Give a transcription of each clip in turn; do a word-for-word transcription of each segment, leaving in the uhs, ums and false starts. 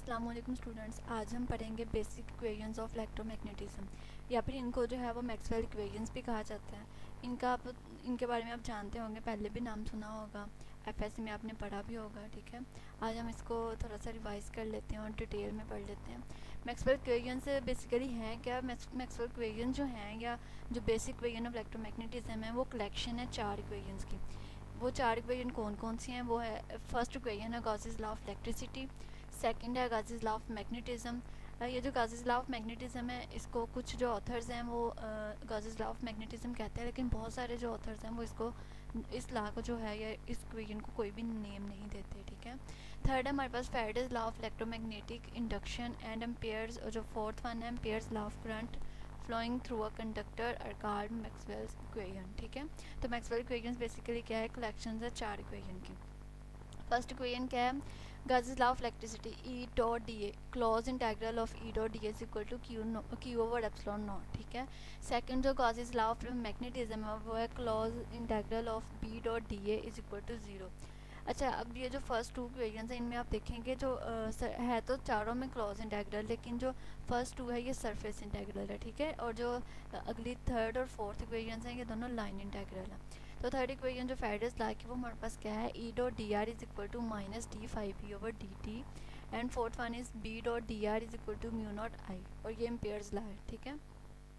अस्सलाम वालेकुम स्टूडेंट्स। आज हम पढ़ेंगे बेसिक इक्वेशंस ऑफ इलेक्ट्रोमैग्नेटिज्म, या फिर इनको जो है वो मैक्सवेल इक्वेशंस भी कहा जाता है। इनका आप इनके बारे में आप जानते होंगे, पहले भी नाम सुना होगा, एफएससी में आपने पढ़ा भी होगा। ठीक है, आज हम इसको थोड़ा सा रिवाइज कर लेते हैं और डिटेल में पढ़ लेते हैं। मैक्सवेल इक्वेशंस बेसिकली हैं क्या? मैक्सवेल इक्वेशन जो हैं, या जो बेसिक इक्वेशन ऑफ इलेक्ट्रोमैग्नेटिज्म है, वो कलेक्शन है चार इक्वेशंस की। वो चार इक्वेशन कौन कौन सी हैं? वो है, फर्स्ट इक्वेशन है Gauss's law of electricity, second है गाजेस लॉ ऑफ मैग्नेटिज्म। ये जो गाजेस लॉ ऑफ मैग्नेटिज्म है, इसको कुछ जो ऑथर्स हैं वो गाजेस लॉ ऑफ मैग्नेटिज्म कहते हैं, लेकिन बहुत सारे जो ऑथर्स हैं वो इसको इस लॉ को जो है या इस इक्वेशन को कोई भी नेम नहीं देते। ठीक है। थर्ड है हमारे पास Faraday's law of electromagnetic induction and Ampere's, और जो फोर्थ वन है Ampere's law of current flowing through a conductor are called Maxwell's equation. ठीक है, तो मैक्सवेल इक्वेशंस बेसिकली क्या है? कलेक्शंस है चार इक्वेशन की। फर्स्ट इक्वेशन क्या है? Gauss's law of electricity, E dot dA, closed integral of E dot dA is equal to Q no, Q over epsilon naught। ठीक है। सेकंड जो Gauss's law of magnetism है वो है closed integral of B dot dA is equal to zero. अच्छा, अब ये जो फर्स्ट टू इक्वेशंस हैं, इनमें आप देखेंगे जो आ, है तो चारों में क्लोज इंटेग्रल, लेकिन जो फर्स्ट टू है ये सरफेस इंटेग्रल है। ठीक है, और जो अगली थर्ड और फोर्थ इक्वेशंस हैं ये दोनों लाइन इंटेग्रल है। तो थर्ड इक्वेशन जो फैराडेज लॉ की, वो हमारे पास क्या है? E dot D R is equal to minus D five P over D T, and fourth one is B dot D R is equal to mu naught I, और ये Ampere's law है। ठीक है,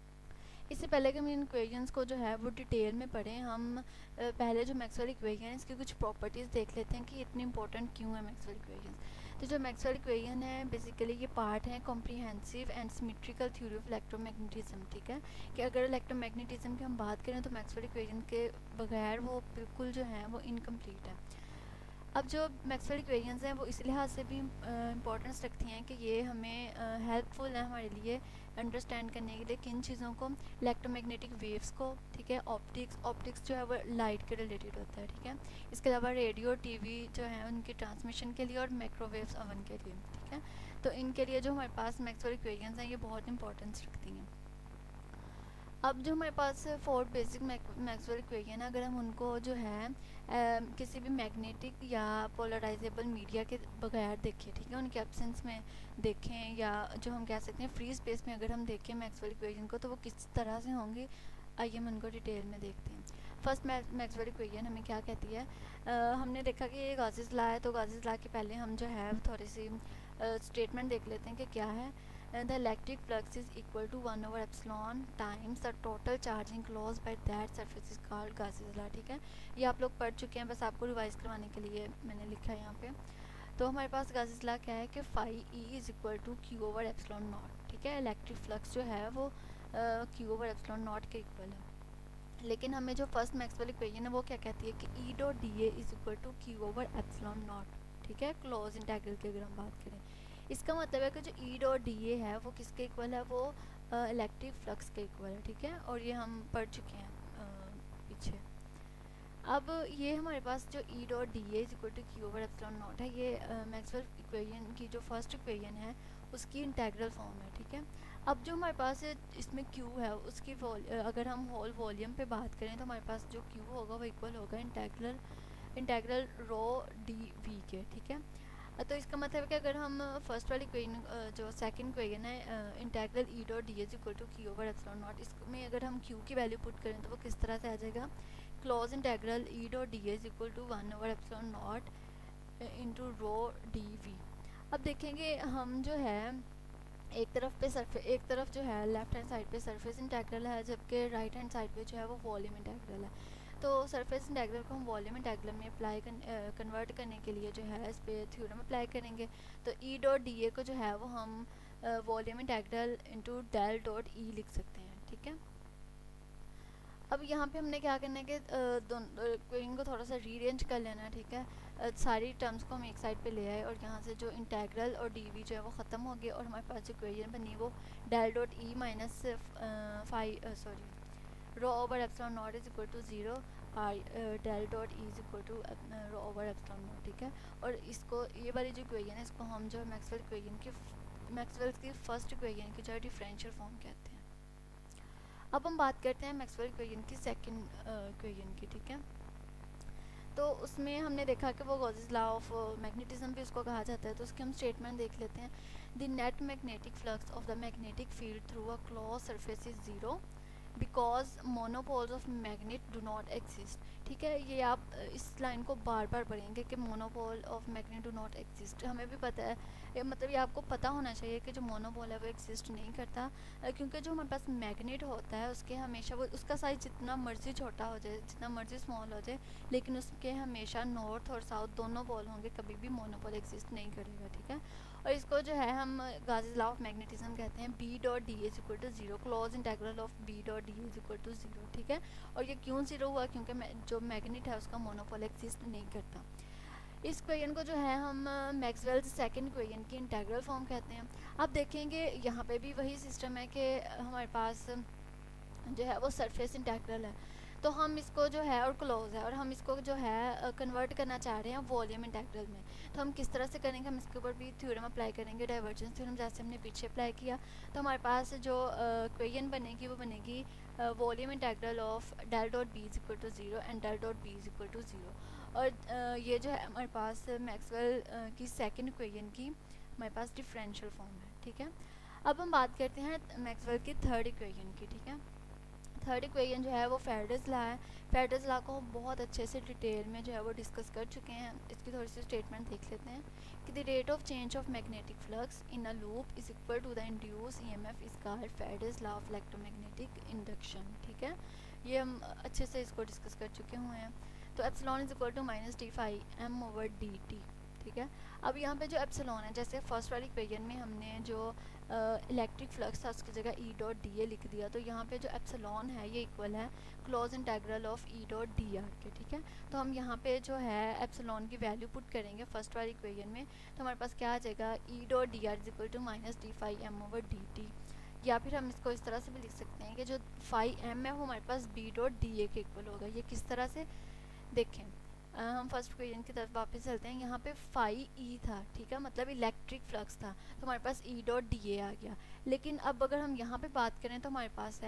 इससे पहले कि हम इन इक्वेशंस को जो है वो डिटेल में पढ़ें, हम पहले जो मैक्सवेल इक्वेशन है इसकी कुछ प्रॉपर्टीज़ देख लेते हैं कि इतनी इंपॉर्टेंट क्यों है मैक्सवेल इक्वेशन। तो जो मैक्सवेल इक्वेशन है बेसिकली ये पार्ट है comprehensive and symmetrical theory of electromagnetism. ठीक है, कि अगर इलेक्ट्रोमैग्नेटिज्म की हम बात करें तो मैक्सवेल इक्वेशन के बगैर वो बिल्कुल जो है वो इनकम्प्लीट है। अब जो मैक्सवेल इक्वेशंस हैं वो इस लिहाज से भी इम्पोर्टेंस रखती हैं कि ये हमें हेल्पफुल है हमारे लिए अंडरस्टैंड करने के लिए किन चीज़ों को? इलेक्ट्रोमैग्नेटिक वेव्स को। ठीक है, ऑप्टिक्स ऑप्टिक्स जो है वो लाइट के रिलेटेड होता है। ठीक है, इसके अलावा रेडियो टीवी जो है उनके ट्रांसमिशन के लिए, और माइक्रोवेव्स ओवन के लिए। ठीक है, तो इनके लिए जो हमारे पास मैक्सवेल इक्वेशंस हैं ये बहुत इंपॉर्टेंस रखती हैं। अब जो हमारे पास फोर बेसिक मैक्सवेल इक्वेशन है, अगर हम उनको जो है आ, किसी भी मैग्नेटिक या पोलराइजेबल मीडिया के बगैर देखें, ठीक है, उनके एब्सेंस में देखें, या जो हम कह सकते हैं फ्री स्पेस में अगर हम देखें मैक्सवेल इक्वेशन को, तो वो किस तरह से होंगी, आइए हम उनको डिटेल में देखते हैं। फर्स्ट मैक्सवेल इक्वेशन हमें क्या कहती है? आ, हमने देखा कि ये गॉसेस लॉ है, तो गॉसेस लॉ के पहले हम जो है थोड़ी सी स्टेटमेंट देख लेते हैं कि क्या है। the electric flux is equal to one over epsilon times the total charge enclosed by that surface is called Gauss's law। ठीक है, ये आप लोग पढ़ चुके हैं, बस आपको रिवाइज करवाने के लिए मैंने लिखा है यहाँ पे। तो हमारे पास Gauss's law क्या है कि phi E is equal to Q over epsilon naught. ठीक है, इलेक्ट्रिक फ्लक्स जो है वो क्यू ओवर एप्सिलॉन नॉट के इक्वल है। लेकिन हमें जो फर्स्ट मैक्सवेल इक्वेशन है वो क्या कहती है कि E dot D A is equal to Q over epsilon naught. ठीक है, क्लोज इंटेग्रल की अगर हम बात करें, इसका मतलब है कि जो ई डॉट डी ए है वो किसके इक्वल है? वो इलेक्ट्रिक फ्लक्स के इक्वल है। ठीक है, और ये हम पढ़ चुके हैं uh, पीछे। अब ये हमारे पास जो E dot D A is equal to Q over epsilon naught है, ये मैक्सवेल uh, इक्वेशन की जो फर्स्ट इक्वेशन है उसकी इंटेग्रल फॉर्म है। ठीक है, अब जो हमारे पास इसमें क्यू है उसकी अगर हम होल वॉल्यूम पे बात करें तो हमारे पास जो क्यू होगा वो इक्वल होगा integral integral rho D V के। ठीक है, तो इसका मतलब है कि अगर हम फर्स्ट वाली इक्वेशन जो सेकंड इक्वेशन है integral E dot D is equal to Q over epsilon naught, इसमें अगर हम क्यू की वैल्यू पुट करें तो वो किस तरह से आ जाएगा? Close integral E dot D is equal to one over epsilon naught into rho D V. अब देखेंगे हम जो है एक तरफ पे सरफे एक तरफ जो है लेफ्ट हैंड साइड पे सरफेस इंटेग्रल है, जबकि राइट हैंड साइड पे जो है वो वॉल्यूम इंटेग्रल है। तो सरफेस इंटेग्रल को हम वॉल्यूम इंटेग्रल में अप्लाई कन्वर्ट करने के लिए जो है इस पर थ्योरम अप्लाई करेंगे। तो ई डॉट डी ए को जो है वो हम volume integral into del dot E लिख सकते हैं। ठीक है, अब यहाँ पे हमने क्या करना है कि इक्वेशन को थोड़ा सा रीअरेंज कर लेना है। ठीक है, uh, सारी टर्म्स को हम एक साइड पे ले आए और यहाँ से जो इंटेग्रल और डीवी जो है वो ख़त्म हो गया, और हमारे पास जो इक्वेशन बनी वो del dot E minus five sorry rho over epsilon naught is equal to zero, और del dot E is equal to rho over epsilon naught. ठीक है, और इसको ये वाली जो इक्वेशन है इसको हम जो मैक्सवेल इक्वेशन की मैक्सवेल की फर्स्ट इक्वेशन की जो है डिफरेंशियल फॉर्म कहते हैं। अब हम बात करते हैं मैक्सवेल इक्वेशन की सेकंड इक्वेशन की। ठीक है, तो उसमें हमने देखा कि वो गॉसेस लॉ ऑफ मैग्नेटिज्म भी उसको कहा जाता है। तो उसके हम स्टेटमेंट देख लेते हैं। The net magnetic flux of the magnetic field through a close surface is zero because monopoles of magnet do not exist. ठीक है, ये आप इस लाइन को बार बार पढ़ेंगे कि monopole of magnet do not exist. हमें भी पता है, ये मतलब ये आपको पता होना चाहिए कि जो मोनोपोल है वो एग्जिस्ट नहीं करता, क्योंकि जो हमारे पास मैग्नेट होता है उसके हमेशा वो उसका साइज जितना मर्जी छोटा हो जाए, जितना मर्जी स्मॉल हो जाए, लेकिन उसके हमेशा नॉर्थ और साउथ दोनों पोल होंगे, कभी भी मोनोपोल एग्जिस्ट नहीं करेगा। ठीक है, और इसको जो है हम गाउस लॉ ऑफ मैग्नेटिज्म कहते हैं। B dot D is equal to zero, close integral of B dot D is equal to zero. ठीक है, और ये क्यों जीरो हुआ? क्योंकि जो मैग्नेट है उसका मोनोपोल एग्जिस्ट नहीं करता। इस क्वेश्चन को जो है हम मैक्सवेल सेकंड क्वेश्चन की इंटेग्रल फॉर्म कहते हैं। अब देखेंगे यहाँ पे भी वही सिस्टम है कि हमारे पास जो है वो सरफेस इंटेग्रल है, तो हम इसको जो है और क्लोज है, और हम इसको जो है कन्वर्ट करना चाह रहे हैं वॉल्यूम इंटेग्रल में। तो हम किस तरह से करेंगे? हम इसके ऊपर भी थ्योरम अप्लाई करेंगे, डाइवर्जेंस थ्योरम, जैसे हमने पीछे अप्लाई किया। तो हमारे पास जो क्वेश्चन बनेगी वो बनेगी volume integral of del dot B is equal to zero and del dot B is equal to zero. और uh, ये जो है हमारे पास मैक्सवेल uh, की सेकंड क्वेश्चन की हमारे पास डिफरेंशियल फॉर्म है। ठीक है, अब हम बात करते हैं मैक्सवेल की थर्ड इक्वेशन की। ठीक है, थर्ड इक्वेशन जो है वो फैराडेज लॉ है। फैराडेज लॉ को हम बहुत अच्छे से डिटेल में जो है वो डिस्कस कर चुके हैं। इसकी थोड़ी सी स्टेटमेंट देख लेते हैं कि the rate of change of magnetic flux in a loop is equal to the induce EMF is called Faraday's law of electromagnetic induction. ठीक है, ये हम अच्छे से इसको डिस्कस कर चुके हुए हैं। तो epsilon is equal to minus D five M over D T. ठीक है, अब यहाँ पे जो एप्सिलॉन है, जैसे फर्स्ट वाली इक्वेशन में हमने जो इलेक्ट्रिक फ्लक्स था उसकी जगह ई डॉट डी ए लिख दिया, तो यहाँ पे जो एप्सिलॉन है ये इक्वल है close integral of E dot D R के। ठीक है, तो हम यहाँ पे जो है एप्सिलॉन की वैल्यू पुट करेंगे फर्स्ट वाली इक्वेशन में, तो हमारे पास क्या आ जाएगा? E dot D R is equal to minus D five M over D T. या फिर हम इसको इस तरह से भी लिख सकते हैं कि जो फाइव एम है वो हमारे पास बी डॉट डी ए के इक्वल होगा। ये किस तरह से देखें, आ, हम फर्स्ट क्वेश्चन की तरफ वापस चलते हैं। यहाँ पे फाइव ई था, ठीक है, मतलब इलेक्ट्रिक फ्लक्स था, तो हमारे पास ई डॉट डी ए आ गया। लेकिन अब अगर हम यहाँ पे बात करें तो हमारे पास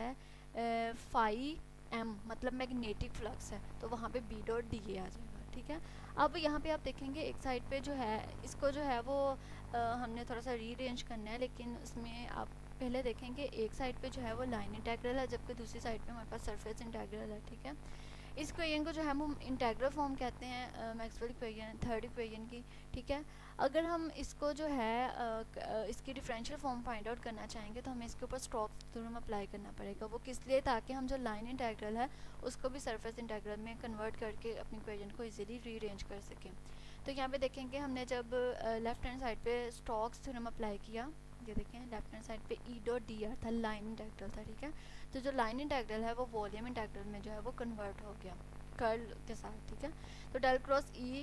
है फाइव एम, मतलब मैग्नेटिक फ्लक्स है, तो वहाँ पे बी डॉट डी ए आ जाएगा। ठीक है, अब यहाँ पे आप देखेंगे एक साइड पे जो है इसको जो है वो आ, हमने थोड़ा सा रीअरेंज करना है, लेकिन उसमें आप पहले देखेंगे एक साइड पे जो है वो लाइन इंटेग्रल है, जबकि दूसरी साइड पे हमारे पास सरफेस इंटेग्रल है। ठीक है, इस इक्वेशन को जो है हम इंटेग्रल फॉर्म कहते हैं मैक्सवेल इक्वेशन थर्ड इक्वेशन की। ठीक है, अगर हम इसको जो है uh, इसकी डिफरेंशियल फॉर्म फाइंड आउट करना चाहेंगे तो हमें इसके ऊपर स्टोक्स थ्योरम अप्लाई करना पड़ेगा। वो किस लिए? ताकि हम जो लाइन इंटेग्रल है उसको भी सरफेस इंटेग्रल में कन्वर्ट करके अपनी इक्वेशन को इजीली रीअरेंज कर सकें। तो यहाँ पे देखेंगे हमने जब लेफ्ट हैंड साइड पे स्टोक्स थ्योरम अप्लाई किया, ये देखें लेफ्ट हैंड साइड पे ई डॉट डी आर था, लाइन इंटेग्रल था। ठीक है, तो जो लाइन इंटेग्रल है वो वॉल्यूम इंटेग्रल में जो है वो कन्वर्ट हो गया कर्ल के साथ। ठीक है, तो del cross E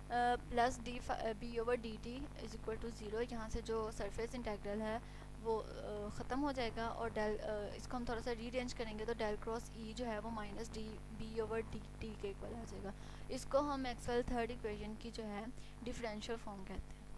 plus D B over D T is equal to zero, यहाँ से जो सरफेस इंटेग्रल है वो uh, ख़त्म हो जाएगा, और डेल uh, इसको हम थोड़ा सा रीअरेंज करेंगे तो डेल क्रॉस ई जो है वो minus D B over D T के इक्वल आ जाएगा। इसको हम मैक्सवेल थर्ड इक्वेशन की जो है डिफरेंशियल फॉर्म कहते हैं।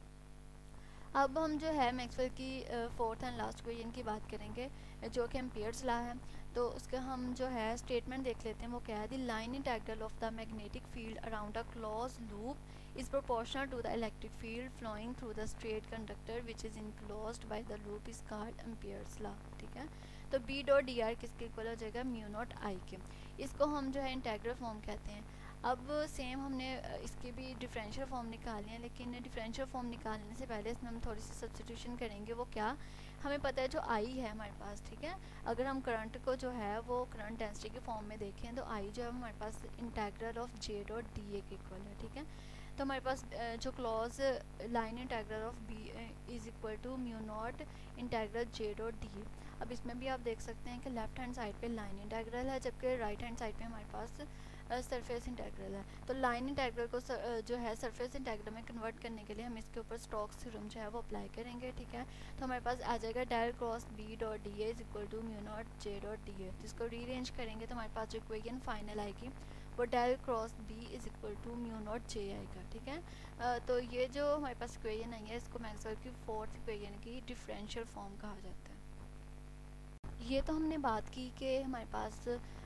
अब हम जो है मैक्सवेल की फोर्थ एंड लास्ट क्वेश्चन की बात करेंगे जो कि एम्पियर्स लॉ है। तो उसका हम जो है स्टेटमेंट देख लेते हैं। वो क्या है? The line integral of the magnetic field around a close loop is proportional to the electric field flowing through the straight conductor which is enclosed by the loop is called Ampere's law. ठीक है, तो B dot D R किसके equal हो जाएगा? Mu naught आई के। इसको हम जो है इंटेग्रल फॉर्म कहते हैं। अब सेम हमने इसके भी डिफरेंशियल फॉर्म निकाले हैं, लेकिन डिफरेंशियल फॉर्म निकालने से पहले इसमें हम थोड़ी सी सब्स्टिट्यूशन करेंगे। वो क्या? हमें पता है जो आई है हमारे पास, ठीक है, अगर हम करंट को जो है वो करंट डेंसिटी के फॉर्म में देखें तो आई जो है हमारे पास integral of J dot D A के इक्वल है। ठीक है, तो हमारे पास जो close line integral of B is equal to mu naught integral J dot D A. अब इसमें भी आप देख सकते हैं कि लेफ्ट हैंड साइड पे लाइन इंटेग्रल है, जबकि राइट हैंड साइड पे हमारे पास सरफेस uh, इंटेग्रल है। तो लाइन इंटेग्रल को सर, uh, जो है सरफेस इंटेग्रल में कन्वर्ट करने के लिए हम इसके ऊपर स्टोक्स थ्योरम जो है वो अप्लाई करेंगे। ठीक है, तो हमारे पास आ जाएगा del cross B dot D A is equal to mu naught J dot D A. जिसको रीअरेंज करेंगे तो हमारे पास जो इक्वेशन फाइनल आएगी वो del cross B is equal to mu naught J आएगा। ठीक है, uh, तो ये जो हमारे पास इक्वेशन आई है इसको मैक्सवेल की फोर्थ इक्वेशन की डिफरेंशियल फॉर्म कहा जाता है। ये तो हमने बात की कि हमारे पास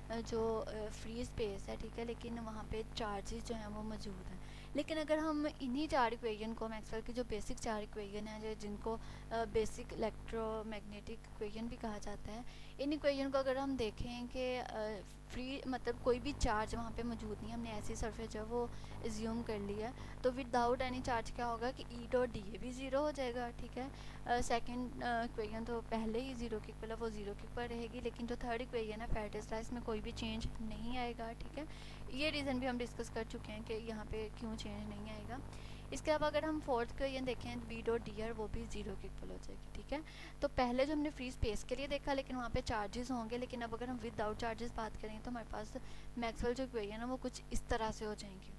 जो फ्री स्पेस है, ठीक है, लेकिन वहाँ पे चार्जेस जो हैं वो मौजूद हैं। लेकिन अगर हम इन्हीं चार इक्वेशन को, मैक्सवेल की जो बेसिक चार इक्वेशन हैं, जो जिनको बेसिक इलेक्ट्रोमैग्नेटिक इक्वेशन भी कहा जाता है, इन इक्वेशन को अगर हम देखें कि फ्री मतलब कोई भी चार्ज वहाँ पे मौजूद नहीं, हमने ऐसी सरफेस जो है वो एज्यूम कर लिया है, तो विदाउट एनी चार्ज क्या होगा कि ई डॉट डी ए भी ज़ीरो हो जाएगा, ठीक है। सेकंड इक्वेशन तो पहले ही ज़ीरो के इक्वल है, वो ज़ीरो के ऊपर रहेगी, लेकिन जो थर्ड इक्वेशन है फैराडेज लॉ, इसमें कोई भी चेंज नहीं आएगा, ठीक है। ये रीज़न भी हम डिस्कस कर चुके हैं कि यहाँ पे क्यों चेंज नहीं आएगा। इसके अलावा अगर हम फोर्थ इक्वेशन देखें बी डॉट डी आर, वो भी ज़ीरो के इक्वल हो जाएगी, ठीक है। तो पहले जो हमने फ्री स्पेस के लिए देखा, लेकिन वहाँ पे चार्जेस होंगे, लेकिन अब अगर हम विदाउट चार्जेस बात करें तो हमारे पास मैक्सवेल जो इक्वेशन है वो कुछ इस तरह से हो जाएंगी।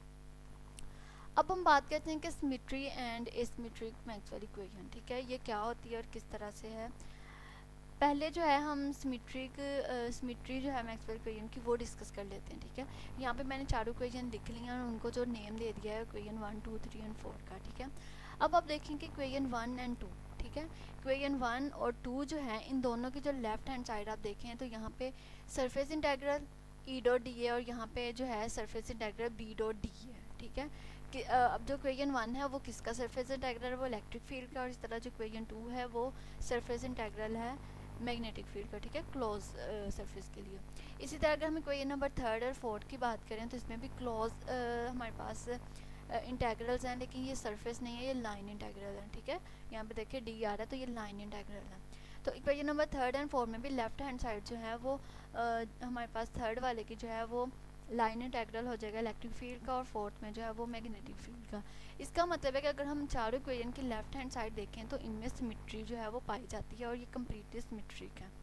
अब हम बात करते हैं कि symmetry and asymmetric Maxwell equation, ठीक है, ये क्या होती है और किस तरह से है। पहले जो है हम सिमेट्रिक सिमेट्री जो है मैक्सवेल इक्वेशन की वो डिस्कस कर लेते हैं, ठीक है। यहाँ पे मैंने चारों इक्वेशन लिख ली हैं और उनको जो नेम दे दिया है equation one two three and four का, ठीक है। अब आप देखेंगे इक्वेशन वन एंड टू, ठीक है। इक्वेशन वन और टू जो है, इन दोनों की जो लेफ्ट हैंड साइड आप देखें तो यहाँ पे surface integral E dot D है और यहाँ पे जो है surface integral B dot D है, ठीक है। कि अब जो इक्वेशन वन है वो किसका सरफेस इंटेग्रल, वो इलेक्ट्रिक फील्ड का, और इस तरह जो इक्वेशन टू है वो सरफेस इंटेग्रल है मैग्नेटिक फील्ड का, ठीक है, क्लोज सरफेस के लिए। इसी तरह अगर हम इक्वेशन नंबर थर्ड और फोर्थ की बात करें तो इसमें भी क्लोज हमारे पास इंटेग्रल्स हैं, लेकिन ये सरफेस नहीं है, ये लाइन इंटेग्रल है, ठीक है। यहाँ पे देखिए डी आ रहा है तो ये लाइन इंटेग्रल है। तो equation number third and fourth में भी लेफ्ट हैंड साइड जो है वो आ, हमारे पास थर्ड वाले की जो है वो लाइन इंटेग्रल हो जाएगा इलेक्ट्रिक फील्ड का, और फोर्थ में जो है वो मैग्नेटिक फील्ड का। इसका मतलब है कि अगर हम चारों इक्वेशन की लेफ्ट हैंड साइड देखें तो इनमें सिमेट्री जो है वो पाई जाती है और ये कम्प्लीटली सिमेट्रिक है।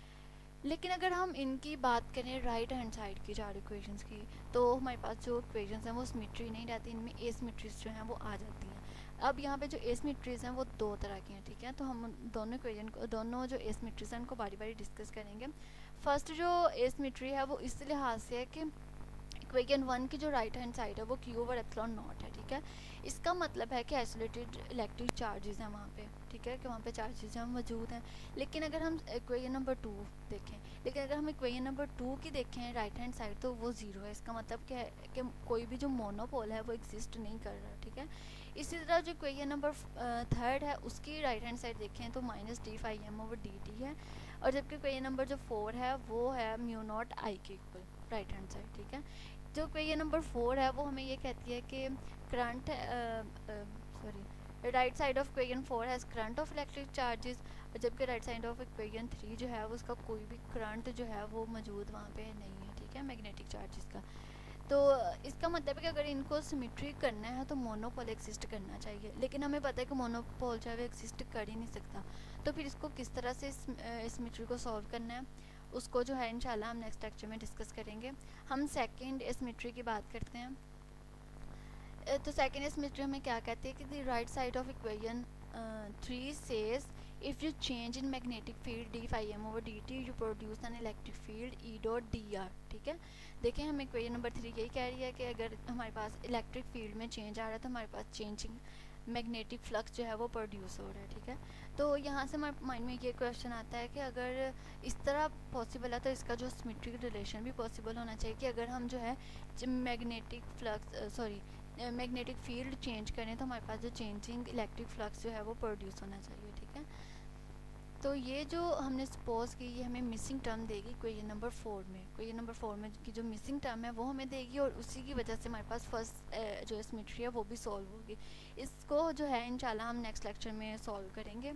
लेकिन अगर हम इनकी बात करें राइट हैंड साइड की चार इक्वेशंस की, तो हमारे पास जो इक्वेशंस हैं वो सिमेट्री नहीं रहती, इनमें एसिमेट्रीज जो हैं वो आ जाती हैं। अब यहाँ पे जो एसिमेट्रीज हैं वो दो तरह की हैं, ठीक है। तो हम दोनों इक्वेशन को, दोनों जो एसिमेट्रीज हैं उनको बारी बारी डिस्कस करेंगे। फर्स्ट जो एसिमेट्री है वो इस लिहाज से है कि इक्वेशन वन की जो राइट हैंड साइड है वो क्यू ओवर एप्सिलॉन नॉट है, ठीक है। इसका मतलब है कि आइसोलेटेड इलेक्ट्रिक चार्जेस हैं वहाँ पे, ठीक है, कि वहाँ पे चार्जेस हैं मौजूद हैं। लेकिन अगर हम इक्वेशन नंबर टू देखें, लेकिन अगर हम इक्वेशन नंबर टू की देखें राइट हैंड साइड तो वो ज़ीरो है। इसका मतलब क्या है कि कोई भी जो मोनोपोल है वो एग्जिस्ट नहीं कर रहा, ठीक है। इसी तरह जो इक्वेशन नंबर थर्ड है उसकी राइट हैंड साइड देखें तो minus D phi M over D T है, और जबकि इक्वेशन नंबर जो फोर है वो है म्यू नॉट आई के इक्वल राइट हैंड साइड, ठीक है। जो इक्वेशन नंबर फोर है वो हमें ये कहती है कि current sorry right side of equation four has current of electric charges, जबकि right side of equation three जो है वो उसका कोई भी करंट जो है वो मौजूद वहाँ पे नहीं है, ठीक है, मैग्नेटिक चार्जेस का। तो इसका मतलब है कि अगर इनको सिमेट्री करना है तो मोनोपोल एक्सिस्ट करना चाहिए, लेकिन हमें पता है कि मोनोपोल जो है वो एक्सिस्ट कर ही नहीं सकता। तो फिर इसको किस तरह से सिमेट्री को सॉल्व करना है उसको जो है इंशाल्लाह हम नेक्स्ट लेक्चर में डिस्कस करेंगे। हम सेकंड एसिमेट्री की बात करते हैं। तो सेकंड एसिमेट्री हमें क्या कहते हैं कि the right side of equation three says if you change in magnetic field D phi M over D T you produce an electric field E dot D R, ठीक है। देखें हमें इक्वेशन नंबर थ्री यही कह रही है कि अगर हमारे पास इलेक्ट्रिक फील्ड में चेंज आ रहा है तो हमारे पास चेंजिंग मैग्नेटिक फ्लक्स जो है वो प्रोड्यूस हो रहा है, ठीक है। तो यहाँ से हमारे माइंड में ये क्वेश्चन आता है कि अगर इस तरह पॉसिबल है तो इसका जो सिमेट्रिक रिलेशन भी पॉसिबल होना चाहिए कि अगर हम जो है magnetic flux sorry magnetic field change करें तो हमारे पास जो चेंजिंग इलेक्ट्रिक फ्लक्स जो है वो प्रोड्यूस होना चाहिए, ठीक है। तो ये जो हमने सपोज की ये हमें मिसिंग टर्म देगी इक्वेशन नंबर फोर में, इक्वेशन नंबर फोर में की जो मिसिंग टर्म है वो हमें देगी, और उसी की वजह से हमारे पास फर्स्ट जो सिमेट्री है वो भी सॉल्व होगी। इसको जो है इंशाल्लाह हम नेक्स्ट लेक्चर में सॉल्व करेंगे।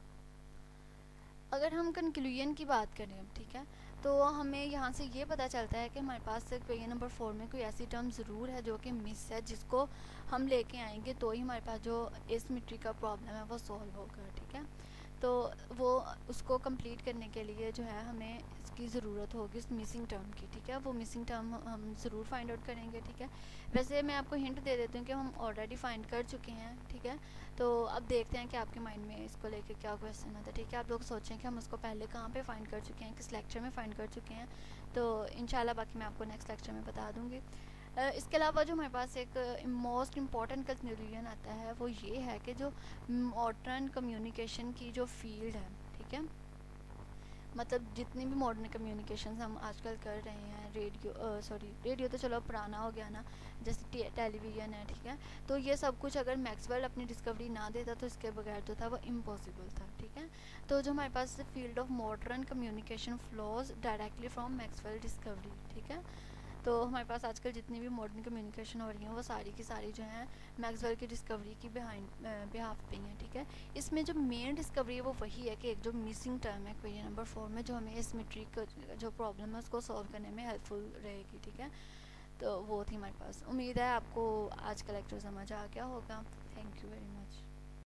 अगर हम कंक्लूजन की बात करें, ठीक है, तो हमें यहाँ से ये पता चलता है कि हमारे पास इक्वेशन नंबर फोर में कोई ऐसी टर्म ज़रूर है जो कि मिस है, जिसको हम लेके आएंगे तो ही हमारे पास जो एसिमेट्री का प्रॉब्लम है वो सॉल्व होगा, ठीक है। तो वो उसको कंप्लीट करने के लिए जो है हमें इसकी ज़रूरत होगी इस मिसिंग टर्म की, ठीक है। वो मिसिंग टर्म हम ज़रूर फाइंड आउट करेंगे, ठीक है। वैसे मैं आपको हिंट दे देती हूँ कि हम ऑलरेडी फाइंड कर चुके हैं, ठीक है। तो अब देखते हैं कि आपके माइंड में इसको लेके क्या क्वेश्चन आता है, ठीक है। आप लोग सोचें कि हम उसको पहले कहाँ पे फाइंड कर चुके हैं, किस लेक्चर में फ़ाइंड कर चुके हैं, तो इंशाल्लाह बाकी मैं आपको नेक्स्ट लेक्चर में बता दूँगी। इसके अलावा जो हमारे पास एक मोस्ट इम्पॉर्टेंट कंक्लूजन आता है वो ये है कि जो मॉडर्न कम्युनिकेशन की जो फील्ड है, ठीक है, मतलब जितनी भी मॉडर्न कम्युनिकेशंस हम आजकल कर रहे हैं, रेडियो सॉरी रेडियो तो चलो पुराना हो गया ना, जैसे टेलीविज़न है, ठीक है। तो ये सब कुछ अगर मैक्सवेल अपनी डिस्कवरी ना देता तो इसके बगैर जो था वो इम्पॉसिबल था, ठीक है। तो जो हमारे पास field of modern communication flows directly from Maxwell discovery, ठीक है। तो हमारे पास आजकल जितनी भी मॉडर्न कम्युनिकेशन हो रही हैं वो सारी की सारी जो हैं मैक्सवेल की डिस्कवरी की बिहाइंड बिहाफ पे हैं, ठीक है। इसमें जो मेन डिस्कवरी है वो वही है कि एक जो मिसिंग टर्म है क्वेश्चन नंबर फोर में, जो हमें सिमेट्रिक जो प्रॉब्लम है उसको सॉल्व करने में हेल्पफुल रहेगी, ठीक है। तो वो थी हमारे पास। उम्मीद है आपको आज का लेक्चर समझ आ गया होगा। Thank you very much.